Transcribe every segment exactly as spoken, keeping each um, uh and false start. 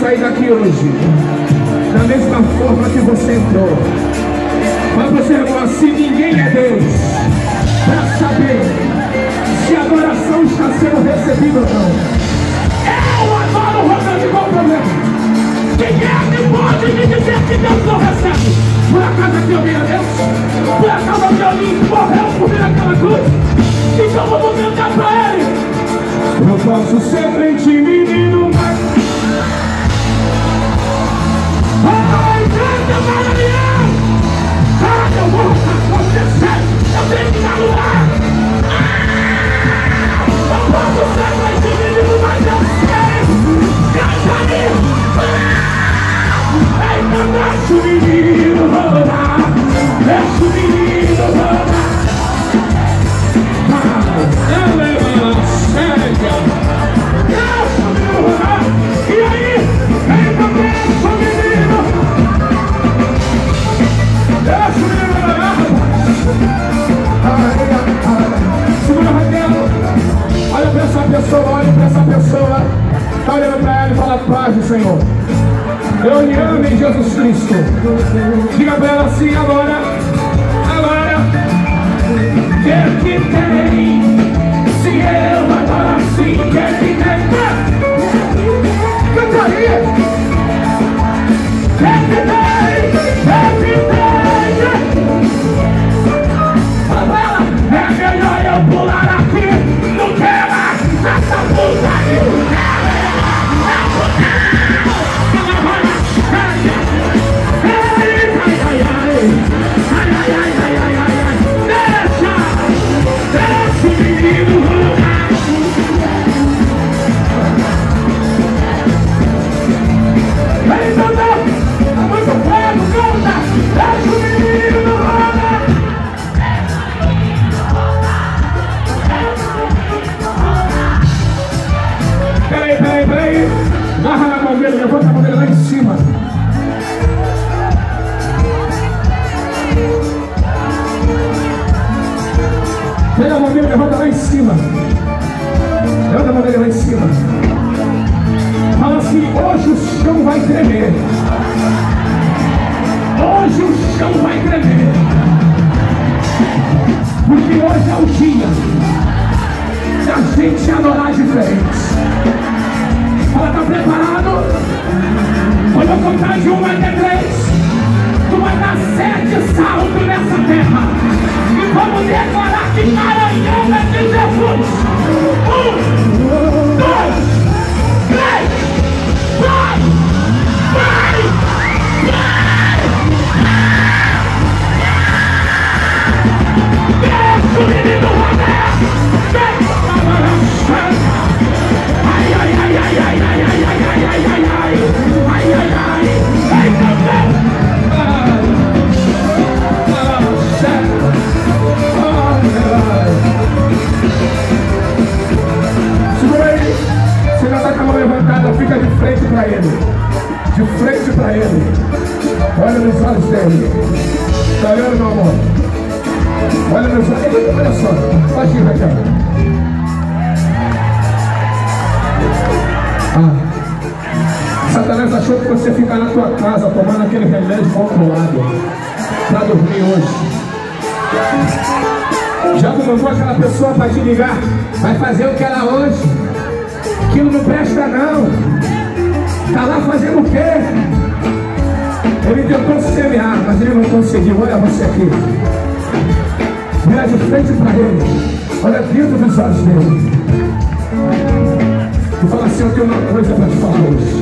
sair daqui hoje da mesma forma que você entrou. Mas você, irmão, assim, ninguém é Deus para saber se a adoração está sendo recebida ou não. Eu adoro o Romano, qual o problema? Quem é que pode me dizer que Deus não recebe? Por acaso aqui eu vi a Deus? Por acaso aqui alguém morreu por vir naquela cruz? Então vamos cantar pra Ele. Eu posso ser crente, menino, mas... Ai, canta, Maranhão! Ah, eu vou acontecer! Eu tenho que dar lugar! Ah, eu posso ser crente, menino, mas eu sei! Canta aí! Eita, deixa o menino rodar, deixa o menino rodar. Ela chega, deixa o menino rodar. E aí, eita, deixa o menino, deixa o menino rodar. Ai, ai, ai. Segura, Raquel. Olha pra essa pessoa, olha pra essa pessoa. Tá olhando pra ela e fala: paz do Senhor. Eu lhe amo em Jesus Cristo. Diga pra ela assim agora. Agora. Que que tem? Se eu adoro assim, que que tem? Cantaria. Que que tem? Que que tem? Fala pra ela. É melhor eu pular aqui. Não quero essa putaria. Peraí, peraí, peraí. Agarra na mão dele, levanta a mão dele lá em cima. Pega a mão dele, levanta lá em cima. Levanta a mão dele lá em cima. Fala assim: hoje o chão vai tremer. Hoje o chão vai tremer. Porque hoje é o dia da gente adorar diferente. Fala, tá preparado? Quando eu contar de um até três, tu vai dar sete saltos nessa terra. E vamos declarar que Maranhão é de Jesus. Um, dois, três, vai, vai, vai. Deixa o menino rodar. Deixa a balança. Ai, ai, ai, ai, ai, ai, ai, ai, ai, ai, ai, ai, ai, ai, ai, ai, também. Segura aí. Você já está com a mão levantada, fica de frente para ele. De frente para ele. Olha nos olhos dele. Está olhando, meu amor? Olha nos olhos. Olha só. Pode ir, Raquel. Ah. Satanás achou que você ficar na tua casa tomando aquele remédio controlado para dormir hoje. Já mandou aquela pessoa para te ligar, vai fazer o que ela hoje? Aquilo não presta não. Tá lá fazendo o quê? Ele tentou semear, mas ele não conseguiu. Olha você aqui. Vira de frente para ele. Olha dentro dos olhos dele. E fala assim: eu tenho uma coisa para te falar hoje.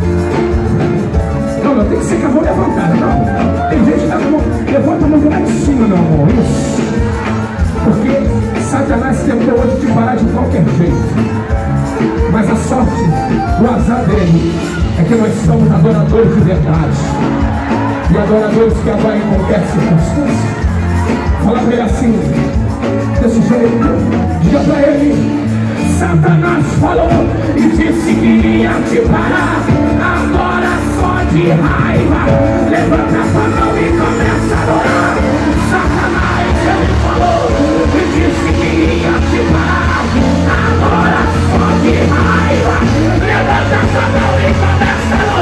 Não, não tem que ser com a mão levantada, não. Tem gente que tá com a mão. Levanta a mão lá de cima, meu amor. Isso. Porque Satanás tentou hoje te parar de qualquer jeito. Mas a sorte, o azar dele é que nós somos adoradores de verdade. E adoradores que adoram em qualquer circunstância. Fala pra ele assim, desse jeito. Diga pra ele: Satanás falou e disse que ia te parar. Agora só de raiva levanta a mão e começa a adorar. Satanás, ele falou e disse que ia te parar. Agora só de raiva levanta a mão e começa a adorar.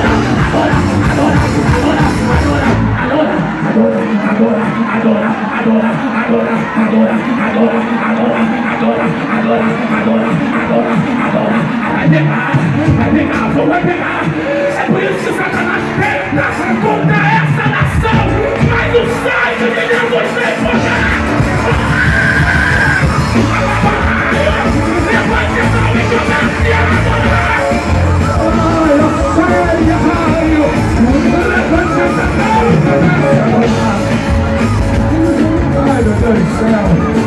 adora, adora, adora, adora, adora, adora, adora, adora, adora, adora. Vai pegar, vai pegar, fogo vai pegar. É por isso que Satanás tenta contra essa nação, mas o sangue de Deus tem poder. Levante a mão e comece a adorar. Raio, raio, levante essa mão e comece a adorar. Ai, meu Deus do céu.